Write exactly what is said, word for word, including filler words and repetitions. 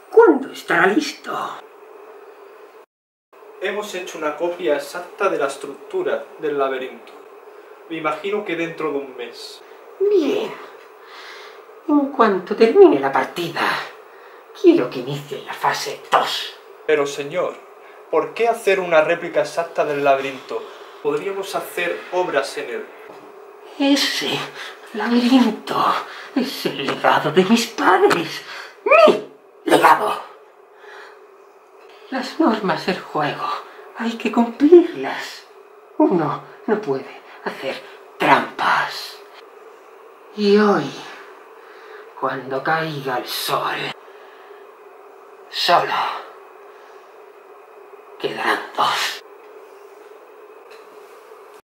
¿Cuándo estará listo? Hemos hecho una copia exacta de la estructura del laberinto. Me imagino que dentro de un mes. Bien. En cuanto termine la partida, quiero que inicie la fase dos. Pero señor, ¿por qué hacer una réplica exacta del laberinto? Podríamos hacer obras en él. Ese laberinto es el legado de mis padres. ¡Mi legado! Las normas del juego hay que cumplirlas. Uno no puede hacer trampas. Y hoy, cuando caiga el sol, solo quedarán dos.